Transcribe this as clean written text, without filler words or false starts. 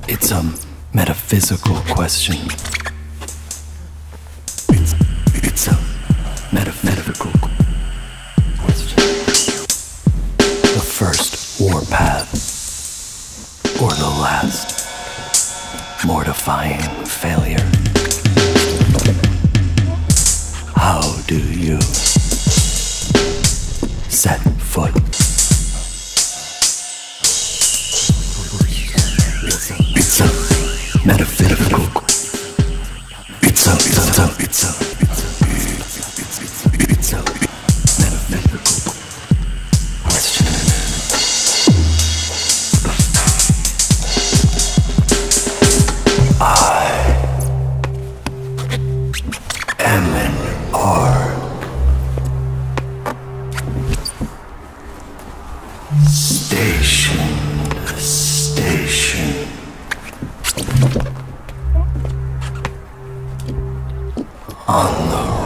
It's a metaphysical question. It's a metaphysical question. The first warpath, or the last mortifying failure. How do you set foot? It's a metaphysical. It's a metaphysical question. I am an R. Station. On the